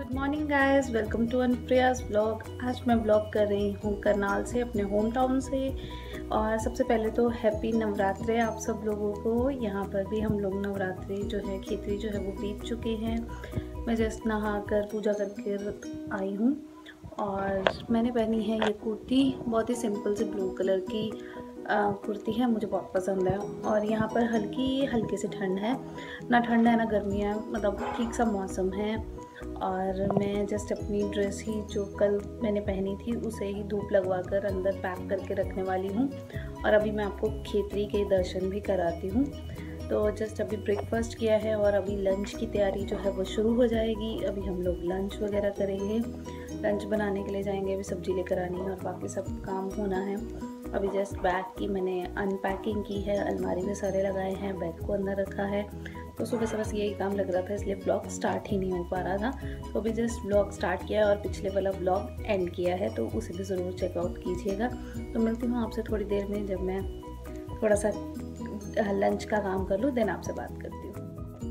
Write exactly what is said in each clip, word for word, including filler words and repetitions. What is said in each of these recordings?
Good morning guys, welcome to Anupriya's blog. आज मैं blog कर रही हूँ करनाल से, अपने होम टाउन से। और सबसे पहले तो हैप्पी नवरात्रे आप सब लोगों को। यहाँ पर भी हम लोग नवरात्रि जो है खिचड़ी जो है वो बीत चुके हैं। मैं जस्ट नहा कर पूजा करके आई हूँ और मैंने पहनी है ये कुर्ती, बहुत ही सिंपल से ब्लू कलर की कुर्ती है, मुझे बहुत पसंद है। और यहाँ पर हल्की हल्की सी ठंड है, ना ठंड है ना गर्मी है, मतलब ठीक सा मौसम है। और मैं जस्ट अपनी ड्रेस ही जो कल मैंने पहनी थी उसे ही धूप लगवा कर अंदर पैक करके रखने वाली हूँ। और अभी मैं आपको खेतरी के दर्शन भी कराती हूँ। तो जस्ट अभी ब्रेकफास्ट किया है और अभी लंच की तैयारी जो है वो शुरू हो जाएगी। अभी हम लोग लंच वगैरह करेंगे, लंच बनाने के लिए जाएंगे, अभी सब्जी लेकर आनी है और बाकी सब काम होना है। अभी जस्ट बैग की मैंने अनपैकिंग की है, अलमारी में सारे लगाए हैं, बैग को अंदर रखा है। तो सुबह से बस यही काम लग रहा था, इसलिए ब्लॉग स्टार्ट ही नहीं हो पा रहा था। तो अभी जस्ट ब्लॉग स्टार्ट किया है और पिछले वाला ब्लॉग एंड किया है, तो उसे भी ज़रूर चेकआउट कीजिएगा। तो मिलती हूँ आपसे थोड़ी देर में, जब मैं थोड़ा सा लंच का काम कर लूँ, देन आपसे बात करती हूँ।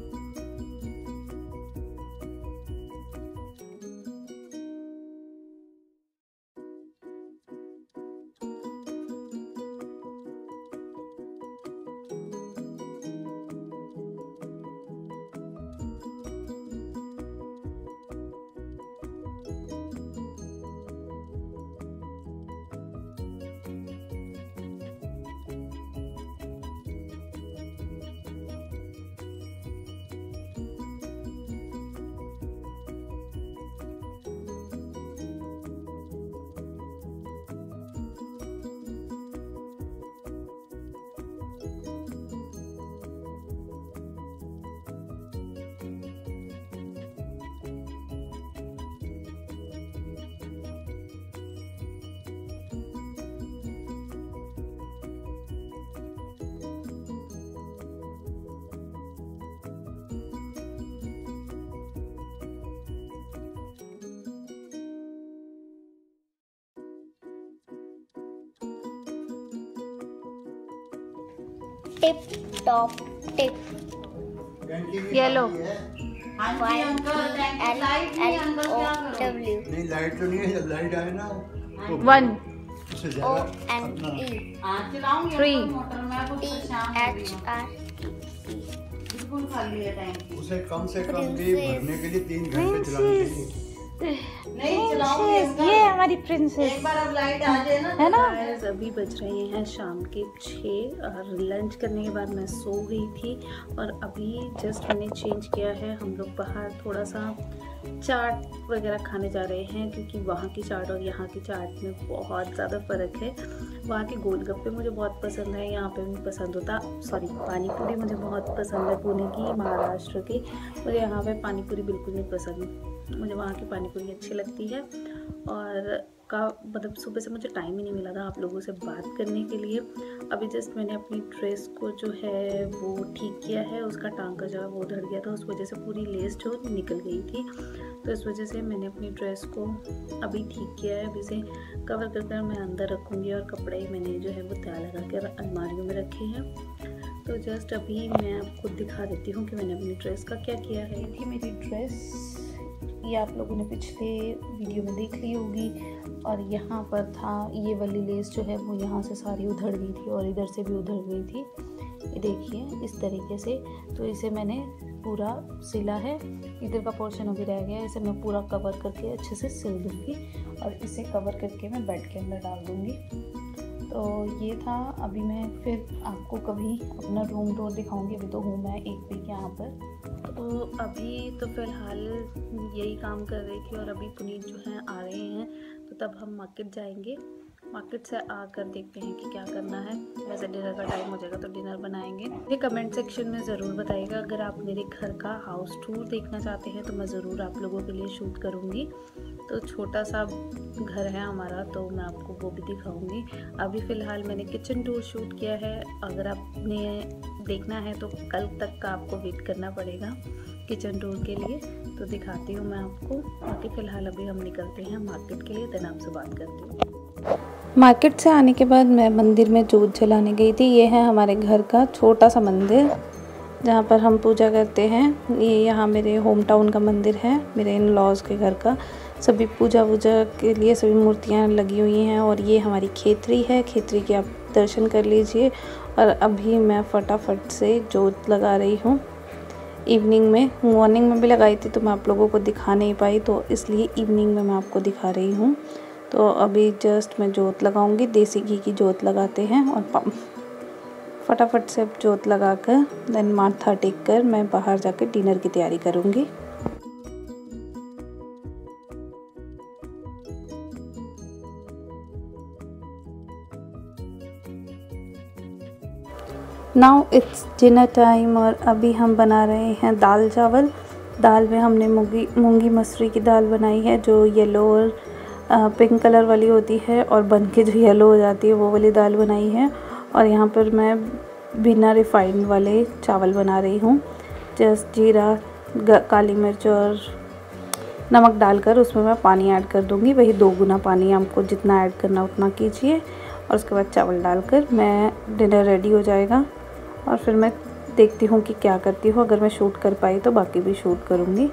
Tip top tip yellow Y L L O W नहीं, लाइट तो नहीं है, लाइट आए ना one O N E three T H R बिल्कुल खाली है टाइम। उसे कम से कम भी भरने के लिए तीन घंटे चलाने चाहिए। नहीं चलाऊंगी, ये हमारी प्रिंसेस एक बार अब लाइट आ जाए ना है ना। अभी बज रहे हैं शाम के छः और लंच करने के बाद मैं सो गई थी। और अभी जस्ट मैंने चेंज किया है, हम लोग बाहर थोड़ा सा चाट वगैरह खाने जा रहे हैं, क्योंकि वहाँ की चाट और यहाँ की चाट में बहुत ज़्यादा फ़र्क है। वहाँ के गोलगप्पे मुझे बहुत पसंद है, यहाँ पे भी पसंद होता सॉरी पानी पूरी मुझे बहुत पसंद है, पुणे की, महाराष्ट्र की। मुझे यहाँ पे पानी पूरी बिल्कुल नहीं पसंद, मुझे वहाँ की पानी पूरी अच्छी लगती है। और का मतलब सुबह से मुझे टाइम ही नहीं मिला था आप लोगों से बात करने के लिए। अभी जस्ट मैंने अपनी ड्रेस को जो है वो ठीक किया है, उसका टांका जो है वो उधड़ गया था, उस वजह से पूरी लेस जो निकल गई थी। तो इस वजह से मैंने अपनी ड्रेस को अभी ठीक किया है। अभी से कवर कर कर मैं अंदर रखूँगी और कपड़े मैंने जो है वो तय लगा कर अलमारियों में रखे हैं। तो जस्ट अभी मैं आपको दिखा देती हूँ कि मैंने अपनी ड्रेस का क्या किया है। ये थी मेरी ड्रेस, ये आप लोगों ने पिछले वीडियो में देख ली होगी। और यहाँ पर था ये वाली लेस जो है वो यहाँ से सारी उधड़ गई थी और इधर से भी उधड़ गई थी, ये देखिए इस तरीके से। तो इसे मैंने पूरा सिला है, इधर का पोर्शन अभी रह गया है, इसे मैं पूरा कवर करके अच्छे से सिल दूँगी और इसे कवर करके मैं बेड के अंदर डाल दूँगी। तो ये था। अभी मैं फिर आपको कभी अपना रूम टूर दिखाऊंगी, अभी तो हूँ मैं एक वीक यहाँ पर। तो अभी तो फ़िलहाल यही काम कर रही थी और अभी पुनीत जो हैं आ रहे हैं, तो तब हम मार्केट जाएंगे। मार्केट से आकर देखते हैं कि क्या करना है। वैसे डिनर का टाइम हो जाएगा तो डिनर बनाएंगे। ये कमेंट सेक्शन में ज़रूर बताइएगा, अगर आप मेरे घर का हाउस टूर देखना चाहते हैं तो मैं ज़रूर आप लोगों के लिए शूट करूँगी। तो छोटा सा घर है हमारा, तो मैं आपको वो भी दिखाऊंगी। अभी फ़िलहाल मैंने किचन टूर शूट किया है, अगर आपने देखना है तो कल तक का आपको वेट करना पड़ेगा किचन टूर के लिए। तो दिखाती हूँ मैं आपको। बाकी फ़िलहाल अभी हम निकलते हैं मार्केट के लिए, देन आपसे बात करती हूँ। मार्केट से आने के बाद मैं मंदिर में जोत जलाने गई थी। ये है हमारे घर का छोटा सा मंदिर, जहाँ पर हम पूजा करते हैं। ये यहाँ मेरे होम टाउन का मंदिर है, मेरे इन लॉज के घर का। सभी पूजा वूजा के लिए सभी मूर्तियाँ लगी हुई हैं। और ये हमारी खेतरी है, खेतरी के आप दर्शन कर लीजिए। और अभी मैं फटाफट से जोत लगा रही हूँ। इवनिंग में, मॉर्निंग में भी लगाई थी तो मैं आप लोगों को दिखा नहीं पाई, तो इसलिए इवनिंग में मैं आपको दिखा रही हूँ। तो अभी जस्ट मैं जोत लगाऊंगी, देसी घी की जोत लगाते हैं। और फटाफट से अब जोत लगाकर देन माथा टेक कर मैं बाहर जाकर डिनर की तैयारी करूँगी। नाउ इट्स डिनर टाइम और अभी हम बना रहे हैं दाल चावल। दाल में हमने मूंगी मूंगी मसूरी की दाल बनाई है, जो येलो और पिंक कलर वाली होती है, और बन के जो येलो हो जाती है वो वाली दाल बनाई है। और यहाँ पर मैं बिना रिफाइंड वाले चावल बना रही हूँ। जस्ट जीरा, काली मिर्च और नमक डालकर उसमें मैं पानी ऐड कर दूँगी। वही दो गुना पानी, आपको जितना ऐड करना उतना कीजिए। और उसके बाद चावल डालकर मैं डिनर रेडी हो जाएगा। और फिर मैं देखती हूँ कि क्या करती हूँ। अगर मैं शूट कर पाई तो बाकी भी शूट करूँगी।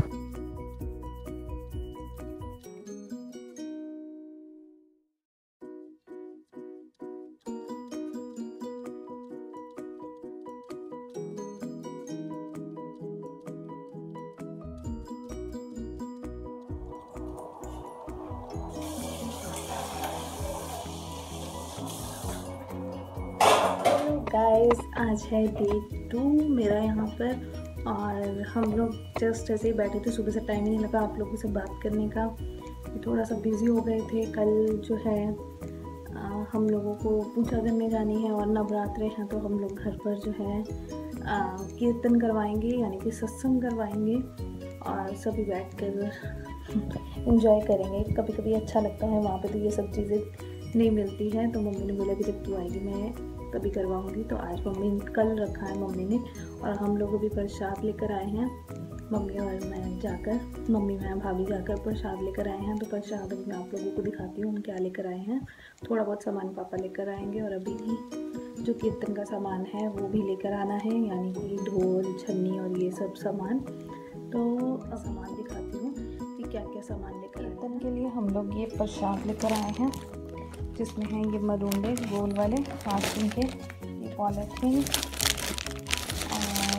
गाइस, आज है डे टू मेरा यहाँ पर। और हम लोग जस्ट ऐसे ही बैठे थे, सुबह से टाइम ही नहीं लगा आप लोगों से बात करने का। थोड़ा सा बिज़ी हो गए थे। कल जो है आ, हम लोगों को पूजा करने जानी है और नवरात्रे हैं, तो हम लोग घर पर जो है आ, कीर्तन करवाएंगे, यानी कि सत्संग करवाएंगे। और सभी बैठ कर इंजॉय करेंगे। कभी कभी अच्छा लगता है वहाँ पे, तो ये सब चीज़ें नहीं मिलती हैं। तो मम्मी ने बोला कि जब तू आएगी मैं तभी करवाऊंगी। तो आज मम्मी कल रखा है मम्मी ने। और हम लोग भी प्रसाद लेकर आए हैं, मम्मी और मैं जाकर, मम्मी मैं भाभी जाकर प्रसाद लेकर आए हैं। तो प्रसाद अभी मैं आप लोगों को दिखाती हूँ हम क्या लेकर आए हैं। थोड़ा बहुत सामान पापा लेकर आएंगे, और अभी भी जो कीर्तन का सामान है वो भी लेकर आना है, यानी कि ढोल, छन्नी और ये सब सामान। तो सामान दिखाती हूँ कि क्या क्या सामान लेकर। कीर्तन के लिए हम लोग ये प्रसाद लेकर आए हैं, जिसमें हैं ये मरूंडे गोल वाले पाँच के, ये पॉलीथीन और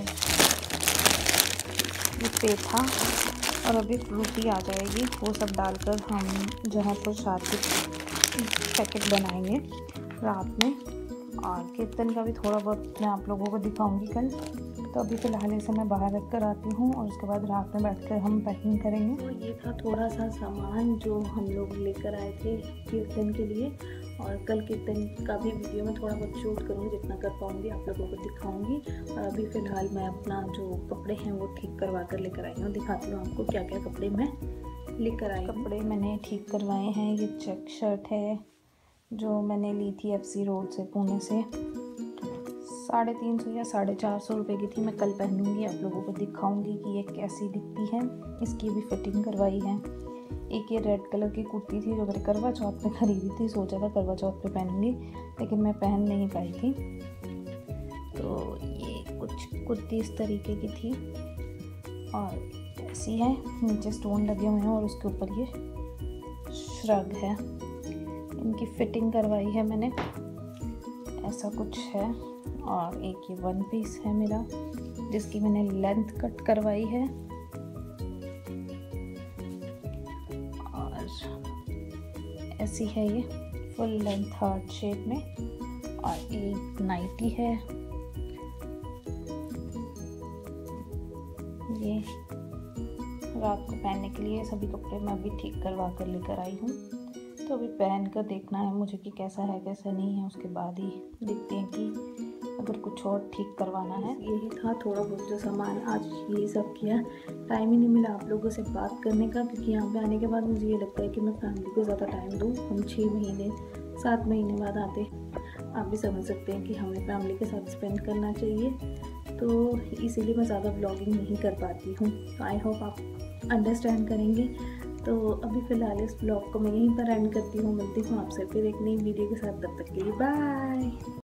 ये पेठा, और अभी फ्रूटी आ जाएगी। वो सब डालकर हम जो है प्रसाद के पैकेट बनाएंगे रात में। और कीर्तन का भी थोड़ा बहुत मैं आप लोगों को दिखाऊंगी कल। तो अभी फ़िलहाल इसे मैं बाहर रख कर आती हूँ, और उसके बाद रात में बैठकर हम पैकिंग करेंगे। तो ये था थोड़ा सा सामान जो हम लोग लेकर आए थे कीर्तन के लिए। और कल कीर्तन का भी वीडियो में थोड़ा बहुत शूट करूँगी, जितना कर पाऊँगी आप लोगों को दिखाऊँगी। और अभी फ़िलहाल मैं अपना जो कपड़े हैं वो ठीक करवा कर लेकर आई हूँ। दिखाती हूँ आपको क्या क्या कपड़े मैं लेकर आई। कपड़े मैंने ठीक करवाए हैं। ये चेक शर्ट है जो मैंने ली थी एफ सी रोड से, पुणे से। साढ़े तीन सौ या साढ़े चार सौ रुपये की थी। मैं कल पहनूंगी, आप लोगों को दिखाऊंगी कि ये कैसी दिखती है। इसकी भी फिटिंग करवाई है। एक ये रेड कलर की कुर्ती थी जो मैंने करवा चौथ पे खरीदी थी, सोचा था करवा चौथ पे पहनूंगी, लेकिन मैं पहन नहीं पाई थी। तो ये कुछ कुर्ती इस तरीके की थी और ऐसी है, नीचे स्टोन लगे हुए हैं और उसके ऊपर ये श्रग है। इनकी फिटिंग करवाई है मैंने, ऐसा कुछ है। और एक ये वन पीस है मेरा, जिसकी मैंने लेंथ कट करवाई है। और ऐसी है ये फुल लेंथ हार्ट शेप में। और एक नाइटी है, ये रात को पहनने के लिए। सभी कपड़े मैं अभी ठीक करवा कर लेकर आई हूँ। तो अभी पहन कर देखना है मुझे कि कैसा है कैसा नहीं है, उसके बाद ही देखते हैं कि अगर कुछ और ठीक करवाना है। यही था थोड़ा बहुत जो सामान, आज यही सब किया। टाइम ही नहीं मिला आप लोगों से बात करने का, क्योंकि यहाँ पे आने के बाद मुझे ये लगता है कि मैं फैमिली को ज़्यादा टाइम दूँ। हम छः महीने सात महीने बाद आते, आप भी समझ सकते हैं कि हमें फैमिली के साथ स्पेंड करना चाहिए। तो इसीलिए मैं ज़्यादा व्लॉगिंग नहीं कर पाती हूँ। तो आई होप आप अंडरस्टैंड करेंगे। तो अभी फ़िलहाल इस ब्लॉग को मैं यहीं पर एंड करती हूँ। मिलती हूँ आपसे फिर एक नई वीडियो के साथ, तब तक के लिए बाय।